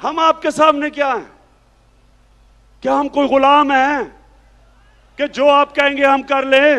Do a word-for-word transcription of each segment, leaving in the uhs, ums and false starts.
हम आपके सामने क्या हैं? क्या हम कोई गुलाम हैं कि जो आप कहेंगे हम कर लें?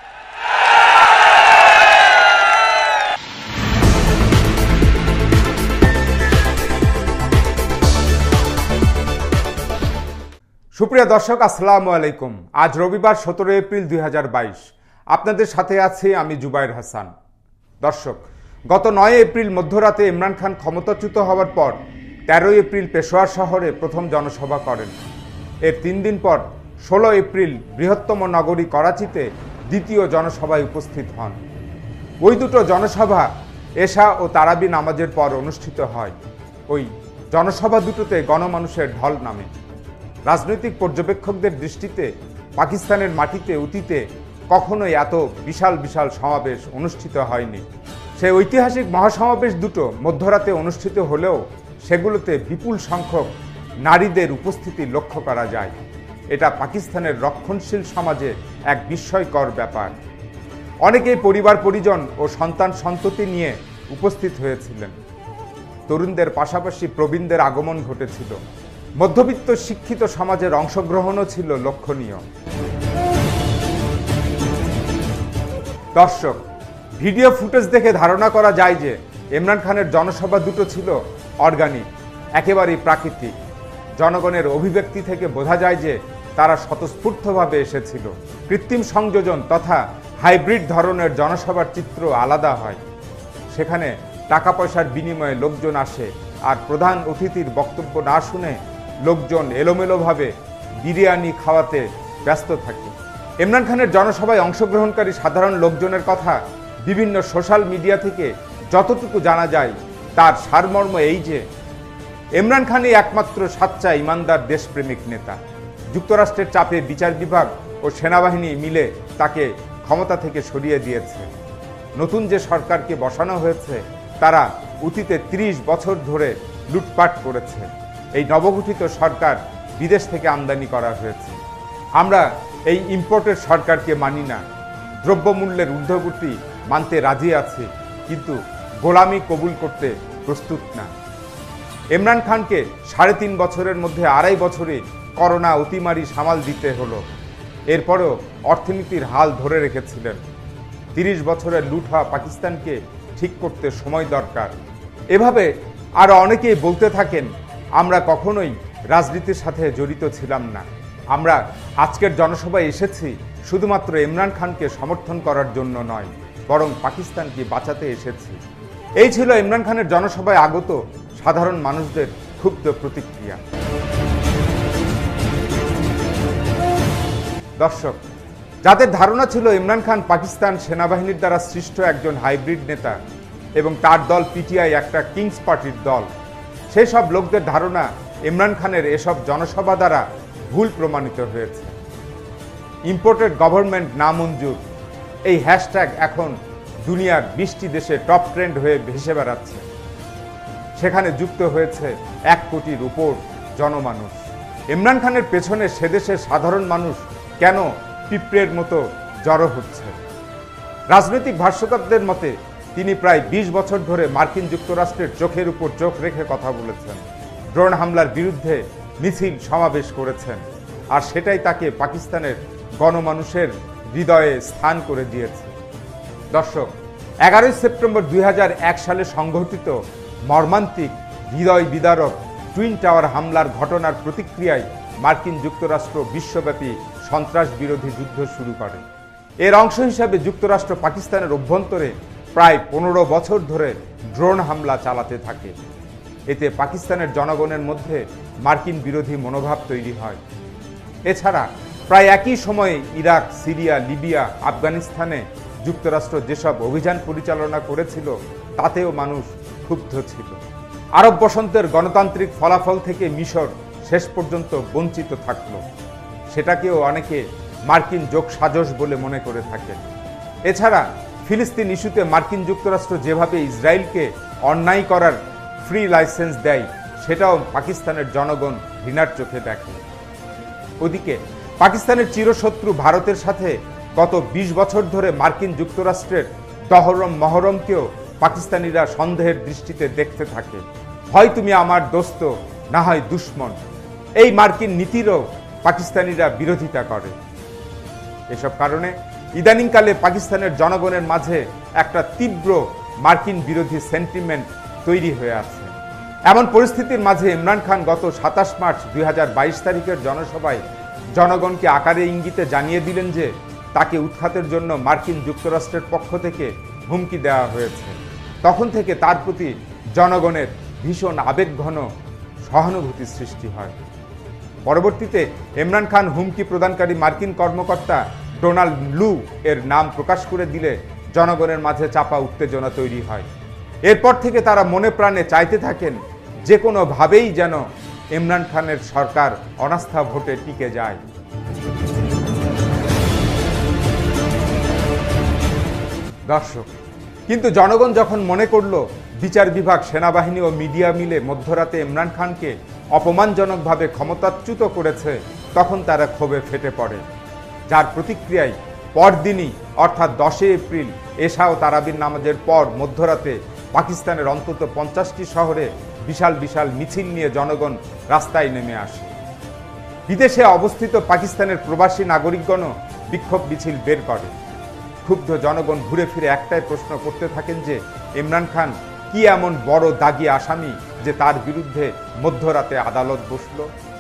সুপ্রিয় দর্শক, আসসালামু আলাইকুম। আজ রবিবার সতেরো এপ্রিল দুই হাজার বাইশ। আপনাদের সাথে আছি আমি জুবাইর হাসান। দর্শক, গত নয় এপ্রিল মধ্যরাতে ইমরান খান ক্ষমতাচ্যুত হওয়ার পর তেরোই এপ্রিল পেশোয়ার শহরে প্রথম জনসভা করেন। এর তিন দিন পর ষোলো এপ্রিল বৃহত্তম নগরী করাচিতে দ্বিতীয় জনসভায় উপস্থিত হন। ওই দুটো জনসভা এশা ও তারাবি নামাজের পর অনুষ্ঠিত হয়। ওই জনসভা দুটোতে গণমানুষের ঢল নামে। রাজনৈতিক পর্যবেক্ষকদের দৃষ্টিতে পাকিস্তানের মাটিতে অতীতে কখনোই এত বিশাল বিশাল সমাবেশ অনুষ্ঠিত হয়নি। সেই ঐতিহাসিক মহাসমাবেশ দুটো মধ্যরাতে অনুষ্ঠিত হলেও সেগুলোতে বিপুল সংখ্যক নারীদের উপস্থিতি লক্ষ্য করা যায়। এটা পাকিস্তানের রক্ষণশীল সমাজে এক বিস্ময়কর ব্যাপার। অনেকেই পরিবার পরিজন ও সন্তান সন্ততি নিয়ে উপস্থিত হয়েছিলেন। তরুণদের পাশাপাশি প্রবীণদের আগমন ঘটেছিল। মধ্যবিত্ত শিক্ষিত সমাজের অংশগ্রহণও ছিল লক্ষণীয়। দর্শক, ভিডিও ফুটেজ দেখে ধারণা করা যায় যে ইমরান খানের জনসভা দুটো ছিল অর্গানিক, একেবারেই প্রাকৃতিক। জনগণের অভিব্যক্তি থেকে বোঝা যায় যে তারা স্বতঃস্ফূর্তভাবে এসেছিল। কৃত্রিম সংযোজন তথা হাইব্রিড ধরনের জনসভার চিত্র আলাদা হয়। সেখানে টাকা পয়সার বিনিময়ে লোকজন আসে, আর প্রধান অতিথির বক্তব্য না শুনে লোকজন এলোমেলোভাবে বিরিয়ানি খাওয়াতে ব্যস্ত থাকে। ইমরান খানের জনসভায় অংশগ্রহণকারী সাধারণ লোকজনের কথা বিভিন্ন সোশ্যাল মিডিয়া থেকে যতটুকু জানা যায় তার সারমর্ম এই যে ইমরান খানই একমাত্র সাচ্চা ইমানদার দেশপ্রেমিক নেতা। যুক্তরাষ্ট্রের চাপে বিচার বিভাগ ও সেনাবাহিনী মিলে তাকে ক্ষমতা থেকে সরিয়ে দিয়েছে। নতুন যে সরকারকে বসানো হয়েছে তারা অতীতে ত্রিশ বছর ধরে লুটপাট করেছে। এই নবগঠিত সরকার বিদেশ থেকে আমদানি করা হয়েছে। আমরা এই ইম্পোর্টের সরকারকে মানি না। দ্রব্যমূল্যের ঊর্ধ্বগতি মানতে রাজি আছি, কিন্তু গোলামি কবুল করতে প্রস্তুত না। ইমরান খানকে সাড়ে তিন বছরের মধ্যে আড়াই বছরে করোনা অতিমারি সামাল দিতে হলো। এরপরেও অর্থনীতির হাল ধরে রেখেছিলেন। তিরিশ বছরের লুট হওয়া পাকিস্তানকে ঠিক করতে সময় দরকার। এভাবে আরও অনেকেই বলতে থাকেন, আমরা কখনোই রাজনীতির সাথে জড়িত ছিলাম না। আমরা আজকের জনসভায় এসেছি শুধুমাত্র ইমরান খানকে সমর্থন করার জন্য নয়, বরং পাকিস্তানকে বাঁচাতে এসেছি। এই ছিল ইমরান খানের জনসভায় আগত সাধারণ মানুষদের ক্ষুব্ধ প্রতিক্রিয়া। দর্শক, যাদের ধারণা ছিল ইমরান খান পাকিস্তান সেনাবাহিনীর দ্বারা সৃষ্ট একজন হাইব্রিড নেতা এবং তার দল পিটিআই একটা কিংস পার্টির দল, সেই সব লোকদের ধারণা ইমরান খানের এসব জনসভা দ্বারা ভুল প্রমাণিত হয়েছে। ইম্পোর্টেড গভর্নমেন্ট নামঞ্জুর, এই হ্যাশট্যাগ এখন দুনিয়ার বিশটি দেশে টপ ট্রেন্ড হয়ে ভেসে বেড়াচ্ছে। সেখানে যুক্ত হয়েছে এক কোটির উপর জনমানুষ। ইমরান খানের পেছনে সেদেশের সাধারণ মানুষ কেন পিঁপড়ের মতো জড়ো হচ্ছে? রাজনৈতিক ভাষ্যকারদের মতে তিনি প্রায় বিশ বছর ধরে মার্কিন যুক্তরাষ্ট্রের চোখের উপর চোখ রেখে কথা বলেছেন, ড্রোন হামলার বিরুদ্ধে মিছিল সমাবেশ করেছেন, আর সেটাই তাকে পাকিস্তানের গণমানুষের হৃদয়ে স্থান করে দিয়েছে। দর্শক, এগারোই সেপ্টেম্বর দুই হাজার এক সালে সংঘটিত মর্মান্তিক হৃদয় বিদারক টুইন টাওয়ার হামলার ঘটনার প্রতিক্রিয়ায় মার্কিন যুক্তরাষ্ট্র বিশ্বব্যাপী সন্ত্রাস বিরোধী যুদ্ধ শুরু করে। এর অংশ হিসাবে যুক্তরাষ্ট্র পাকিস্তানের অভ্যন্তরে প্রায় পনেরো বছর ধরে ড্রোন হামলা চালাতে থাকে। এতে পাকিস্তানের জনগণের মধ্যে মার্কিন বিরোধী মনোভাব তৈরি হয়। এছাড়া প্রায় একই সময়ে ইরাক, সিরিয়া, লিবিয়া, আফগানিস্তানে যুক্তরাষ্ট্র যেসব অভিযান পরিচালনা করেছিল তাতেও মানুষ ক্ষুব্ধ ছিল। আরব বসন্তের গণতান্ত্রিক ফলাফল থেকে মিশর শেষ পর্যন্ত বঞ্চিত থাকল, সেটাকেও অনেকে মার্কিন যোগসাজশ বলে মনে করে থাকেন। এছাড়া ফিলিস্তিন ইস্যুতে মার্কিন যুক্তরাষ্ট্র যেভাবে ইসরায়েলকে অন্যায় করার ফ্রি লাইসেন্স দেয় সেটাও পাকিস্তানের জনগণ ঘৃণার চোখে দেখে। ওদিকে পাকিস্তানের চিরশত্রু ভারতের সাথে গত বিশ বছর ধরে মার্কিন যুক্তরাষ্ট্রের দহরম মহরমকেও পাকিস্তানিরা সন্দেহের দৃষ্টিতে দেখতে থাকে। হয় তুমি আমার দোস্ত, না হয় দুশ্মন। এই মার্কিন নীতিরও পাকিস্তানিরা বিরোধিতা করে। এসব কারণে ইদানিংকালে পাকিস্তানের জনগণের মাঝে একটা তীব্র মার্কিন বিরোধী সেন্টিমেন্ট তৈরি হয়ে আছে। এমন পরিস্থিতির মাঝে ইমরান খান গত সাতাশ মার্চ দুই হাজার বাইশ তারিখের জনসভায় জনগণকে আকারে ইঙ্গিতে জানিয়ে দিলেন যে তাকে উৎখাতের জন্য মার্কিন যুক্তরাষ্ট্রের পক্ষ থেকে হুমকি দেওয়া হয়েছে। তখন থেকে তার প্রতি জনগণের ভীষণ আবেগঘন সহানুভূতি সৃষ্টি হয়। পরবর্তীতে ইমরান খান হুমকি প্রদানকারী মার্কিন কর্মকর্তা ডোনাল্ড লু এর নাম প্রকাশ করে দিলে জনগণের মাঝে চাপা উত্তেজনা তৈরি হয়। এরপর থেকে তারা মনে প্রাণে চাইতে থাকেন যে কোনোভাবেই যেন ইমরান খানের সরকার অনাস্থা ভোটে টিকে যায়। দর্শক, কিন্তু জনগণ যখন মনে করল বিচার বিভাগ, সেনাবাহিনী ও মিডিয়া মিলে মধ্যরাতে ইমরান খানকে অপমানজনকভাবে ক্ষমতাচ্যুত করেছে, তখন তারা ক্ষোভে ফেটে পড়ে। যার প্রতিক্রিয়ায় পরদিনই অর্থাৎ দশই এপ্রিল এশা ও তারাবির নামাজের পর মধ্যরাতে পাকিস্তানের অন্তত পঞ্চাশটি শহরে বিশাল বিশাল মিছিল নিয়ে জনগণ রাস্তায় নেমে আসে। বিদেশে অবস্থিত পাকিস্তানের প্রবাসী নাগরিকগণও বিক্ষোভ মিছিল বের করে। ক্ষুব্ধ জনগণ ঘুরে ফিরে একটাই প্রশ্ন করতে থাকেন যে ইমরান খান কি এমন বড় দাগী আসামি যে তার বিরুদ্ধে মধ্যরাতে আদালত বসল।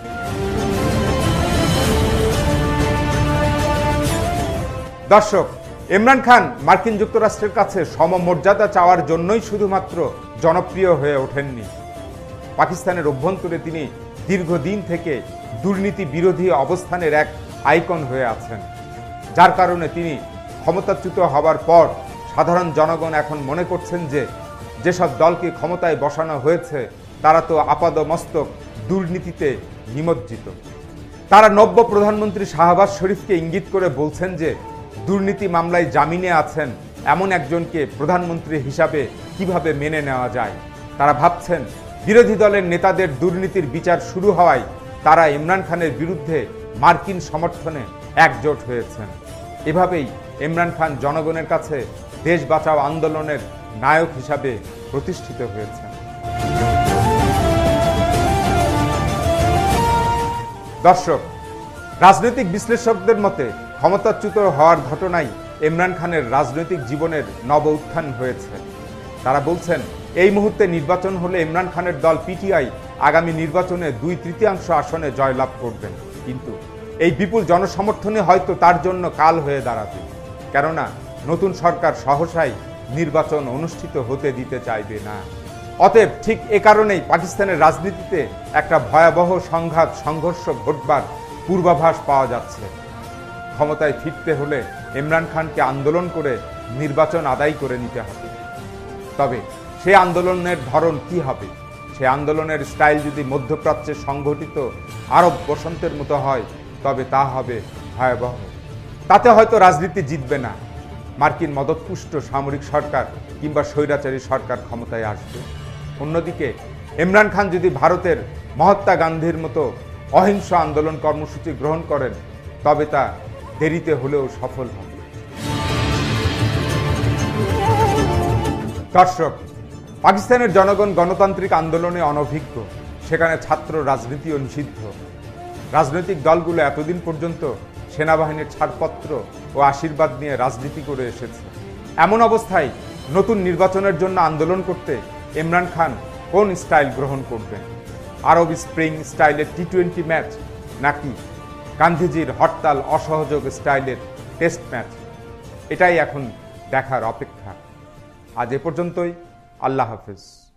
দর্শক, ইমরান খান মার্কিন যুক্তরাষ্ট্রের কাছে সমমর্যাদা চাওয়ার জন্যই শুধুমাত্র জনপ্রিয় হয়ে ওঠেননি। পাকিস্তানের অভ্যন্তরে তিনি দীর্ঘদিন থেকে দুর্নীতি বিরোধী অবস্থানের এক আইকন হয়ে আছেন। যার কারণে তিনি ক্ষমতাচ্যুত হবার পর সাধারণ জনগণ এখন মনে করছেন যে যেসব দলকে ক্ষমতায় বসানো হয়েছে তারা তো আপাদমস্তক দুর্নীতিতে নিমজ্জিত। তারা নব্য প্রধানমন্ত্রী শাহবাজ শরীফকে ইঙ্গিত করে বলছেন যে দুর্নীতি মামলায় জামিনে আছেন এমন একজনকে প্রধানমন্ত্রী হিসাবে কিভাবে মেনে নেওয়া যায়। তারা ভাবছেন বিরোধী দলের নেতাদের দুর্নীতির বিচার শুরু হওয়ায় তারা ইমরান খানের বিরুদ্ধে মার্কিন সমর্থনে একজোট হয়েছেন। এভাবেই ইমরান খান জনগণের কাছে দেশ বাঁচাও আন্দোলনের নায়ক হিসাবে প্রতিষ্ঠিত হয়েছেন। দর্শক, রাজনৈতিক বিশ্লেষকদের মতে ক্ষমতাচ্যুত হওয়ার ঘটনাই ইমরান খানের রাজনৈতিক জীবনের নব উত্থান হয়েছে। তারা বলছেন এই মুহূর্তে নির্বাচন হলে ইমরান খানের দল পিটিআই আগামী নির্বাচনে দুই তৃতীয়াংশ আসনে জয়লাভ করবেন, কিন্তু এই বিপুল জনসমর্থনে হয়তো তার জন্য কাল হয়ে দাঁড়াবে। কেননা নতুন সরকার সহসাই নির্বাচন অনুষ্ঠিত হতে দিতে চাইবে না। অতএব ঠিক এ কারণেই পাকিস্তানের রাজনীতিতে একটা ভয়াবহ সংঘাত সংঘর্ষ ঘটবার পূর্বাভাস পাওয়া যাচ্ছে। ক্ষমতায় ফিরতে হলে ইমরান খানকে আন্দোলন করে নির্বাচন আদায় করে নিতে হবে। তবে সে আন্দোলনের ধরন কি হবে? সে আন্দোলনের স্টাইল যদি মধ্যপ্রাচ্যে সংঘটিত আরব বসন্তের মতো হয় তবে তা হবে ভয়াবহ। তাতে হয়তো রাজনীতি জিতবে না, মার্কিন মদতপুষ্ট সামরিক সরকার কিংবা স্বৈরাচারী সরকার ক্ষমতায় আসবে। অন্যদিকে ইমরান খান যদি ভারতের মহাত্মা গান্ধীর মতো অহিংস আন্দোলন কর্মসূচি গ্রহণ করেন তবে তা দেরিতে হলেও সফল হবে। দর্শক, পাকিস্তানের জনগণ গণতান্ত্রিক আন্দোলনে অনভিজ্ঞ, সেখানে ছাত্র রাজনীতিও নিষিদ্ধ। রাজনৈতিক দলগুলো এতদিন পর্যন্ত সেনাবাহিনীর ছাড়পত্র ও আশীর্বাদ নিয়ে রাজনীতি করে এসেছে। এমন অবস্থায় নতুন নির্বাচনের জন্য আন্দোলন করতে ইমরান খান কোন স্টাইল গ্রহণ করবেন? আরব স্প্রিং স্টাইলের টি টোয়েন্টি ম্যাচ নাকি গান্ধীজির হরতাল অসহযোগ স্টাইলের টেস্ট ম্যাচ? এটাই এখন দেখার অপেক্ষা। আজ এ পর্যন্তই। আল্লাহ হাফেজ।